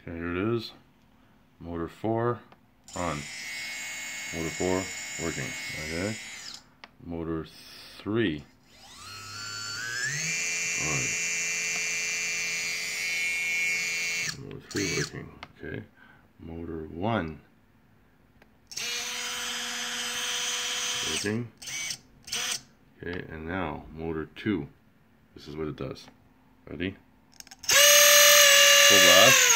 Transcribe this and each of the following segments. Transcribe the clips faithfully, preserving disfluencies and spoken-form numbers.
Okay, here it is. Motor four on. Motor four working. Okay. Motor three on. Motor three working. Okay. Motor one working. Okay, and now motor two. This is what it does. Ready? Full blast.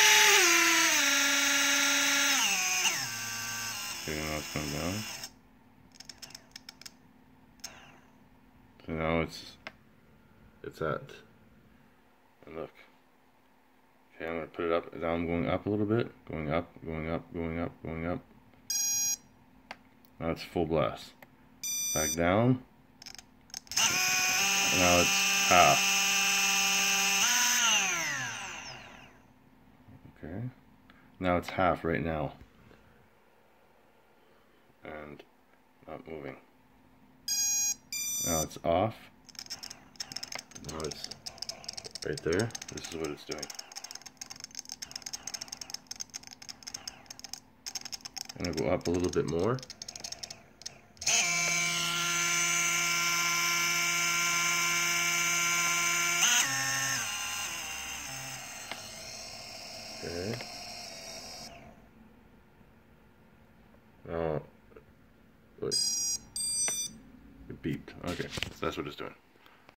Okay, now it's coming down. So now it's it's at, and look. Okay, I'm gonna put it up. Now I'm going up a little bit, going up, going up, going up, going up. Now it's full blast. Back down. And now it's half. Okay. Now it's half right now. And not moving. Now it's off. Now it's right there. This is what it's doing. I'm gonna go up a little bit more. Okay. Now, wait. It beeped. Okay, so that's what it's doing.